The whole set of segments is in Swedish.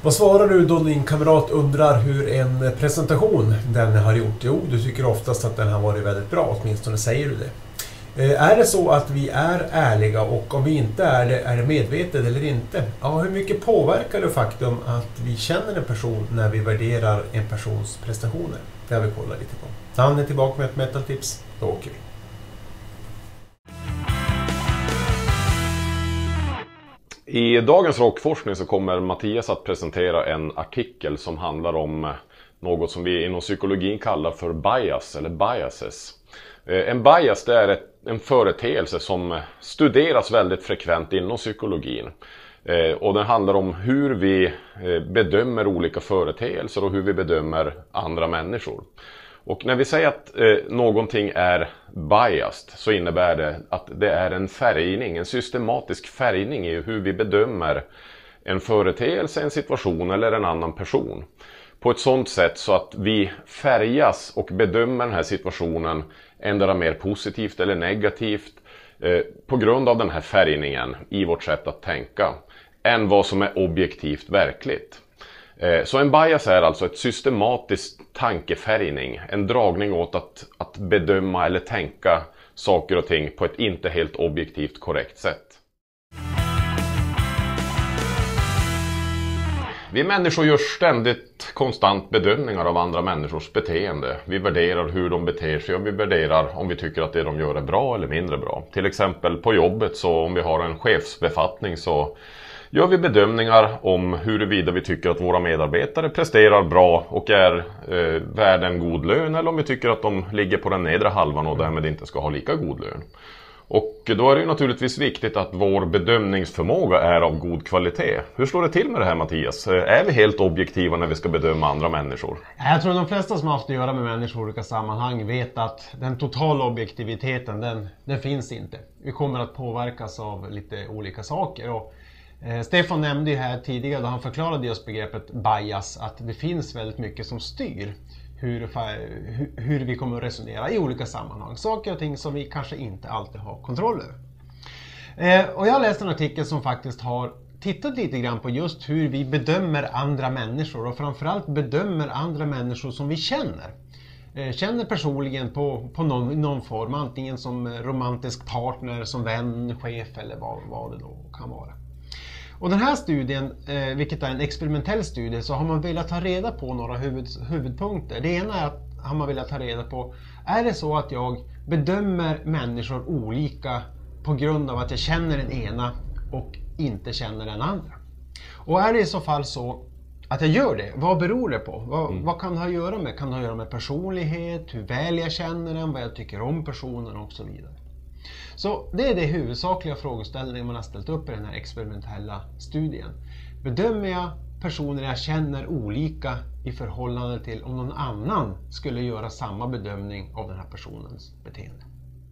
Vad svarar du då din kamrat undrar hur en presentation den har gjort? Jo, du tycker oftast att den har varit väldigt bra, åtminstone säger du det. Är det så att vi är ärliga och om vi inte är det medvetet eller inte? Ja, hur mycket påverkar det faktum att vi känner en person när vi värderar en persons prestationer? Det har vi kollat lite på. Han är tillbaka med ett metal-tips. Då åker vi. I dagens rockforskning så kommer Mattias att presentera en artikel som handlar om något som vi inom psykologin kallar för bias eller biases. En bias det är en företeelse som studeras väldigt frekvent inom psykologin. Och den handlar om hur vi bedömer olika företeelser och hur vi bedömer andra människor. Och när vi säger att någonting är biased så innebär det att det är en färgning, en systematisk färgning i hur vi bedömer en företeelse, en situation eller en annan person. På ett sådant sätt så att vi färgas och bedömer den här situationen ändra mer positivt eller negativt på grund av den här färgningen i vårt sätt att tänka än vad som är objektivt verkligt. Så en bias är alltså ett systematiskt tankefärgning, en dragning åt att bedöma eller tänka saker och ting på ett inte helt objektivt korrekt sätt. Vi människor gör ständigt konstant bedömningar av andra människors beteende. Vi värderar hur de beter sig och vi värderar om vi tycker att det de gör är bra eller mindre bra. Till exempel på jobbet, så om vi har en chefsbefattning så gör vi bedömningar om huruvida vi tycker att våra medarbetare presterar bra och är värd en god lön, eller om vi tycker att de ligger på den nedre halvan och därmed inte ska ha lika god lön. Och då är det ju naturligtvis viktigt att vår bedömningsförmåga är av god kvalitet. Hur står det till med det här, Mattias? Är vi helt objektiva när vi ska bedöma andra människor? Jag tror de flesta som har haft att göra med människor i olika sammanhang vet att den totala objektiviteten den finns inte. Vi kommer att påverkas av lite olika saker. Och Stefan nämnde ju här tidigare då han förklarade just begreppet bias att det finns väldigt mycket som styr hur vi kommer att resonera i olika sammanhang. Saker och ting som vi kanske inte alltid har kontroll över. Och jag har läst en artikel som faktiskt har tittat lite grann på just hur vi bedömer andra människor och framförallt bedömer andra människor som vi känner personligen på någon form, antingen som romantisk partner, som vän, chef eller vad det då kan vara. Och den här studien, vilket är en experimentell studie, så har man velat ta reda på några huvudpunkter. Det ena är att har man velat ta reda på, är det så att jag bedömer människor olika på grund av att jag känner den ena och inte känner den andra? Och är det i så fall så att jag gör det, vad beror det på? Vad kan det ha att göra med? Kan det ha att göra med personlighet, hur väl jag känner den, vad jag tycker om personen och så vidare. Så det är det huvudsakliga frågeställningen man har ställt upp i den här experimentella studien. Bedömer jag personer jag känner olika i förhållande till om någon annan skulle göra samma bedömning av den här personens beteende?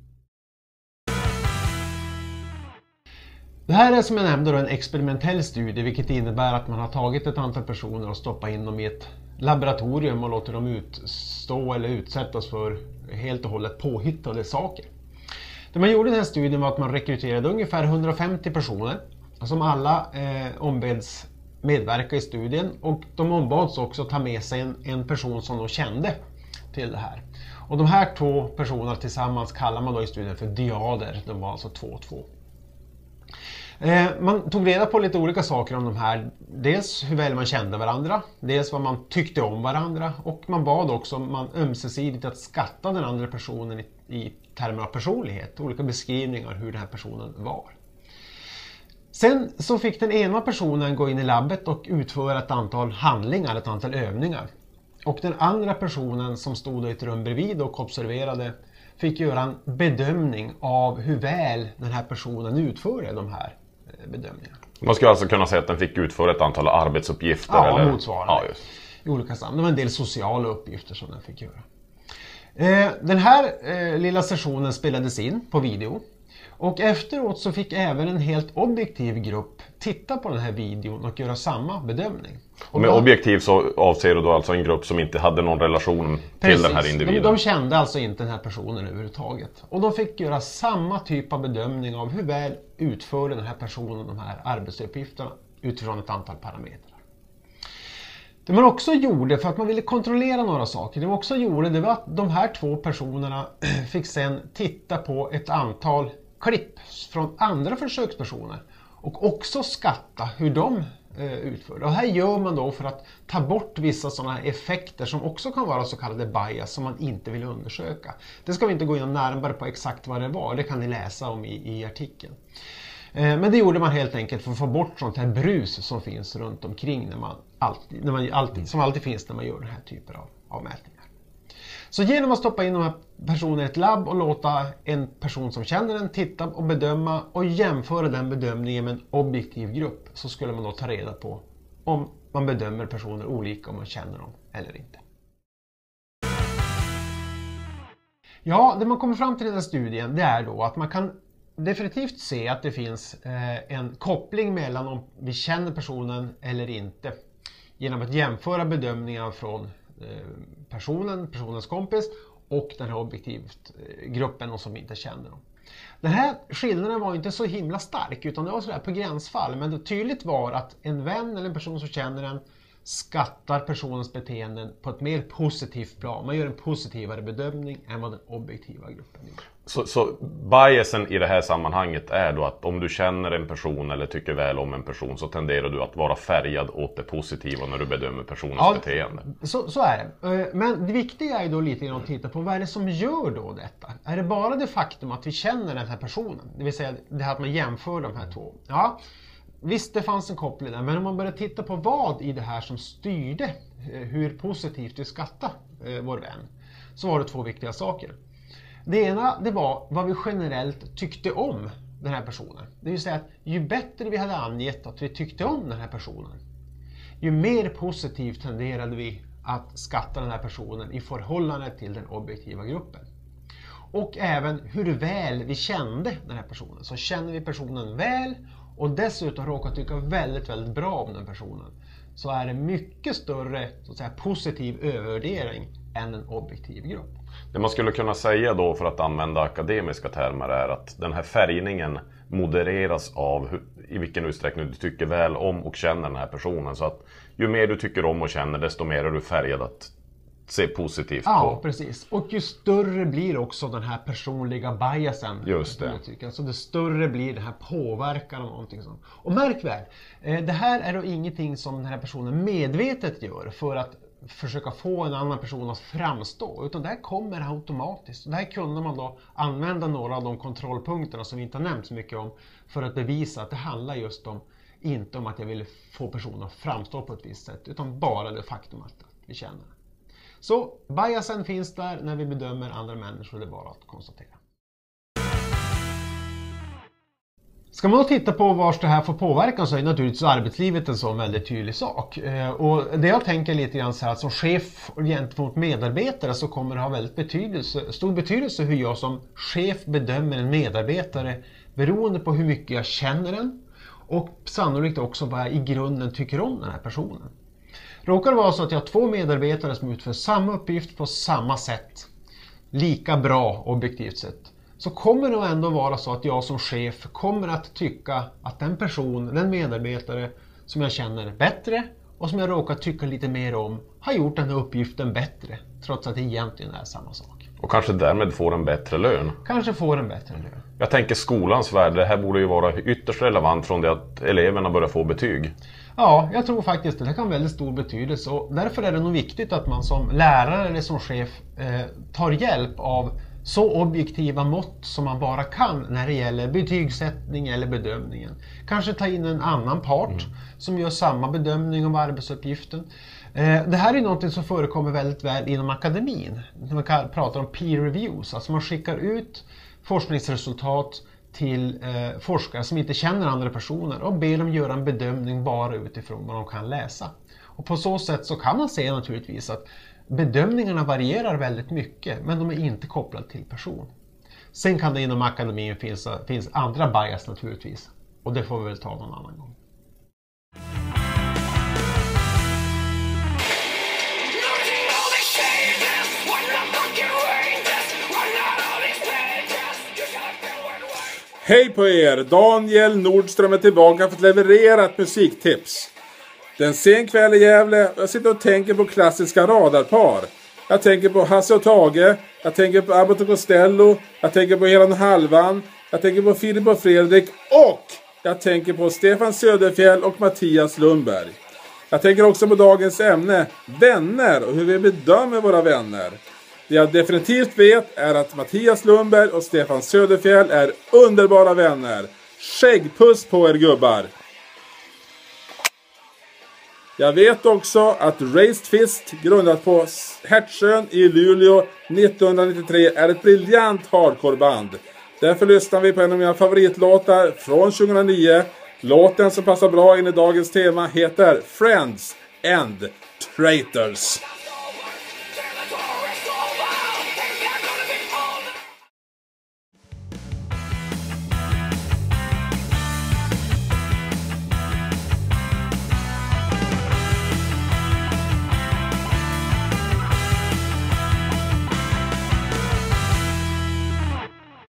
Det här är som jag nämnde då en experimentell studie, vilket innebär att man har tagit ett antal personer och stoppat in dem i ett laboratorium och låter dem utstå eller utsättas för helt och hållet påhittade saker. Det man gjorde i den här studien var att man rekryterade ungefär 150 personer som alla ombeds medverka i studien, och de ombads också ta med sig en person som de kände till det här. Och de här två personerna tillsammans kallar man då i studien för dyader, de var alltså 2 och 2. Man tog reda på lite olika saker om de här, dels hur väl man kände varandra, dels vad man tyckte om varandra, och man bad också man ömsesidigt att skatta den andra personen i termer av personlighet, olika beskrivningar hur den här personen var. Sen så fick den ena personen gå in i labbet och utföra ett antal handlingar, ett antal övningar. Och den andra personen som stod i ett rum bredvid och observerade fick göra en bedömning av hur väl den här personen utförde de här bedömningarna. Man skulle alltså kunna säga att den fick utföra ett antal arbetsuppgifter? Ja, eller? Motsvarande. Ja, just. I olika sammanhang. Det var en del sociala uppgifter som den fick göra. Den här lilla sessionen spelades in på video. Och efteråt så fick även en helt objektiv grupp titta på den här videon och göra samma bedömning. Och med objektiv så avser du då alltså en grupp som inte hade någon relation till den här individen? De kände alltså inte den här personen överhuvudtaget. Och de fick göra samma typ av bedömning av hur väl utförde den här personen de här arbetsuppgifterna utifrån ett antal parametrar. Det man också gjorde, för att man ville kontrollera några saker, det man också gjorde, det var att de här 2 personerna fick sen titta på ett antal klipp från andra försökspersoner och också skatta hur de utförde. Och här gör man då för att ta bort vissa sådana effekter som också kan vara så kallade bias som man inte vill undersöka. Det ska vi inte gå in närmare på exakt vad det var, det kan ni läsa om i artikeln. Men det gjorde man helt enkelt för att få bort sånt här brus som finns runt omkring som alltid finns när man gör den här typen av mätningar. Så genom att stoppa in de här personerna i ett labb och låta en person som känner den titta och bedöma och jämföra den bedömningen med en objektiv grupp, så skulle man då ta reda på om man bedömer personer olika, om man känner dem eller inte. Ja, det man kommer fram till i den här studien, det är då att man kan definitivt se att det finns en koppling mellan om vi känner personen eller inte genom att jämföra bedömningar från personens kompis och den här objektivt gruppen och som inte känner dem. Den här skillnaden var inte så himla stark, utan det var sådär på gränsfall, men det tydligt var att en vän eller en person som känner den skattar personens beteenden på ett mer positivt plan. Man gör en positivare bedömning än vad den objektiva gruppen gör. Så biasen i det här sammanhanget är då att om du känner en person eller tycker väl om en person, så tenderar du att vara färgad åt det positiva när du bedömer personens beteende. Så är det. Men det viktiga är då lite grann att titta på vad är det som gör då detta. Är det bara det faktum att vi känner den här personen? Det vill säga det här att man jämför de här 2. Ja, visst det fanns en koppling där, men om man börjar titta på vad i det här som styrde hur positivt vi skattar vår vän, så var det 2 viktiga saker. Det ena, det var vad vi generellt tyckte om den här personen. Det vill säga att ju bättre vi hade angett att vi tyckte om den här personen, ju mer positivt tenderade vi att skatta den här personen i förhållande till den objektiva gruppen. Och även hur väl vi kände den här personen. Så känner vi personen väl och dessutom råkar tycka väldigt, väldigt bra om den personen, så är det mycket större så att säga, positiv övervärdering än en objektiv grupp. Det man skulle kunna säga då, för att använda akademiska termer, är att den här färgningen modereras av i vilken utsträckning du tycker väl om och känner den här personen. Så att ju mer du tycker om och känner, desto mer är du färgad att se positivt på. Ja, precis. Och ju större blir också den här personliga biasen. Just det. Alltså det större blir den här påverkan av någonting sånt. Och märk väl, det här är då ingenting som den här personen medvetet gör för att försöka få en annan person att framstå, utan det här kommer automatiskt. Och det här kunde man då använda några av de kontrollpunkterna som vi inte har nämnt så mycket om för att bevisa att det handlar just om, inte om att jag vill få personen att framstå på ett visst sätt, utan bara det faktum att vi känner. Så biasen finns där när vi bedömer andra människor, det är bara att konstatera. Ska man då titta på vars det här får påverkan, så är naturligtvis arbetslivet en sån väldigt tydlig sak. Och det jag tänker lite grann så här, att som chef gentemot medarbetare så kommer det ha väldigt stor betydelse hur jag som chef bedömer en medarbetare beroende på hur mycket jag känner den och sannolikt också vad jag i grunden tycker om den här personen. Råkar det vara så att jag har 2 medarbetare som utför samma uppgift på samma sätt, lika bra objektivt sett, så kommer det ändå vara så att jag som chef kommer att tycka att den medarbetare som jag känner bättre och som jag råkar tycka lite mer om har gjort den här uppgiften bättre, trots att det egentligen är samma sak. Och kanske därmed får en bättre lön. Kanske får en bättre lön. Jag tänker skolans värld, det här borde ju vara ytterst relevant från det att eleverna börjar få betyg. Ja, jag tror faktiskt att det kan ha väldigt stor betydelse, och därför är det nog viktigt att man som lärare eller som chef tar hjälp av så objektiva mått som man bara kan när det gäller betygssättning eller bedömningen. Kanske ta in en annan part som gör samma bedömning av arbetsuppgiften. Det här är något som förekommer väldigt väl inom akademin. Man pratar om peer reviews, alltså man skickar ut forskningsresultat till forskare som inte känner andra personer och ber dem göra en bedömning bara utifrån vad de kan läsa. Och på så sätt så kan man se naturligtvis att bedömningarna varierar väldigt mycket, men de är inte kopplade till person. Sen kan det inom akademin finns andra bias naturligtvis, och det får vi väl ta någon annan gång. Hej på er! Daniel Nordström är tillbaka för att leverera ett musiktips. Det är en sen kväll i Gävle och jag sitter och tänker på klassiska radarpar. Jag tänker på Hasse och Tage, jag tänker på Abbott och Costello, jag tänker på Elan och Halvan, jag tänker på Filip och Fredrik och jag tänker på Stefan Söderfjell och Mattias Lundberg. Jag tänker också på dagens ämne, vänner och hur vi bedömer våra vänner. Det jag definitivt vet är att Mattias Lundberg och Stefan Söderfjell är underbara vänner. Skäggpuss på er gubbar! Jag vet också att Raised Fist, grundat på Hertsön i Luleå 1993, är ett briljant hardcoreband. Därför lyssnar vi på en av mina favoritlåtar från 2009. Låten som passar bra in i dagens tema heter Friends and Traitors.